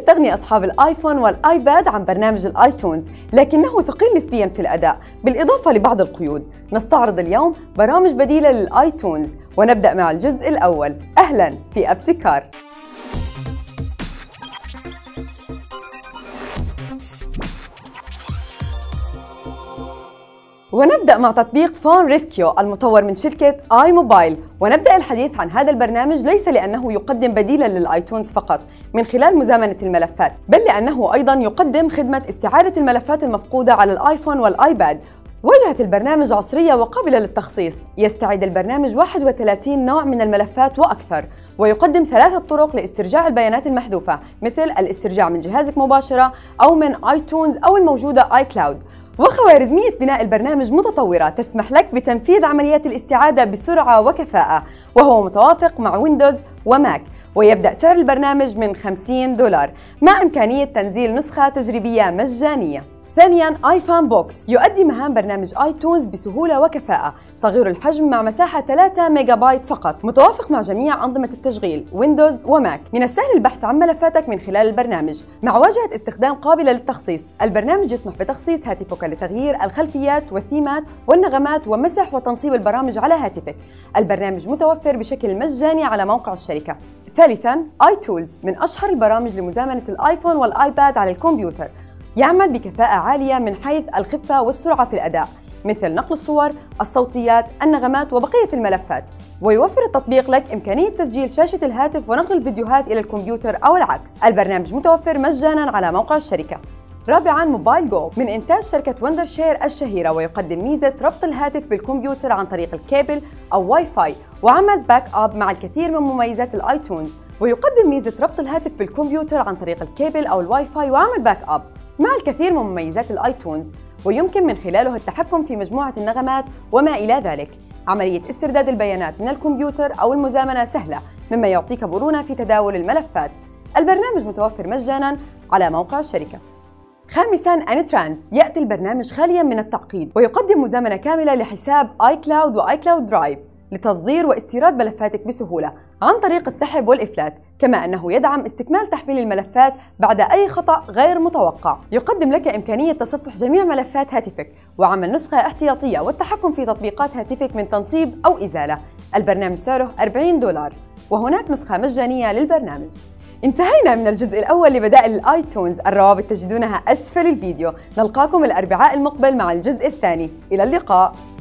يستغني أصحاب الآيفون والآيباد عن برنامج الآيتونز، لكنه ثقيل نسبياً في الأداء بالإضافة لبعض القيود. نستعرض اليوم برامج بديلة للآيتونز، ونبدأ مع الجزء الأول. أهلاً في ابتكار. ونبدأ مع تطبيق فون ريسكيو المطور من شركة آي موبايل. ونبدأ الحديث عن هذا البرنامج ليس لأنه يقدم بديلاً للآيتونز فقط من خلال مزامنة الملفات، بل لأنه أيضاً يقدم خدمة استعادة الملفات المفقودة على الآيفون والآيباد. واجهة البرنامج عصرية وقابلة للتخصيص. يستعيد البرنامج 31 نوع من الملفات وأكثر، ويقدم 3 طرق لاسترجاع البيانات المحذوفة، مثل الاسترجاع من جهازك مباشرة أو من آيتونز أو الموجودة آي كلاود. وخوارزمية بناء البرنامج متطورة تسمح لك بتنفيذ عمليات الاستعادة بسرعة وكفاءة، وهو متوافق مع ويندوز وماك. ويبدأ سعر البرنامج من $50 مع إمكانية تنزيل نسخة تجريبية مجانية. ثانياً، آيفون بوكس يؤدي مهام برنامج آيتونز بسهولة وكفاءة، صغير الحجم مع مساحة 3 ميجا بايت فقط، متوافق مع جميع أنظمة التشغيل ويندوز وماك. من السهل البحث عن ملفاتك من خلال البرنامج مع واجهة استخدام قابلة للتخصيص. البرنامج يسمح بتخصيص هاتفك لتغيير الخلفيات والثيمات والنغمات ومسح وتنصيب البرامج على هاتفك. البرنامج متوفر بشكل مجاني على موقع الشركة. ثالثاً، آي تولز من أشهر البرامج لمزامنة الآيفون والآيباد على الكمبيوتر. يعمل بكفاءة عالية من حيث الخفة والسرعة في الأداء، مثل نقل الصور، الصوتيات، النغمات وبقية الملفات. ويوفر التطبيق لك إمكانية تسجيل شاشة الهاتف ونقل الفيديوهات إلى الكمبيوتر أو العكس. البرنامج متوفر مجاناً على موقع الشركة. رابعاً، موبايل جو من إنتاج شركة وندر شير الشهيرة، ويقدم ميزة ربط الهاتف بالكمبيوتر عن طريق الكيبل أو واي فاي، وعمل باك أب مع الكثير من مميزات الآيتونز. ويقدم ميزة ربط الهاتف بالكمبيوتر عن طريق الكيبل أو الواي فاي وعمل باك أب مع الكثير من مميزات الآيتونز، ويمكن من خلاله التحكم في مجموعة النغمات وما إلى ذلك. عملية استرداد البيانات من الكمبيوتر أو المزامنة سهلة، مما يعطيك مرونة في تداول الملفات. البرنامج متوفر مجاناً على موقع الشركة. خامساً، أنيترانس يأتي البرنامج خالياً من التعقيد، ويقدم مزامنة كاملة لحساب آي كلاود وآي كلاود درايف لتصدير واستيراد ملفاتك بسهولة عن طريق السحب والإفلات، كما أنه يدعم استكمال تحميل الملفات بعد أي خطأ غير متوقع. يقدم لك إمكانية تصفح جميع ملفات هاتفك وعمل نسخة احتياطية والتحكم في تطبيقات هاتفك من تنصيب أو إزالة. البرنامج سعره $40، وهناك نسخة مجانية للبرنامج. انتهينا من الجزء الأول لبدائل الآيتونز. الروابط تجدونها أسفل الفيديو. نلقاكم الأربعاء المقبل مع الجزء الثاني. إلى اللقاء.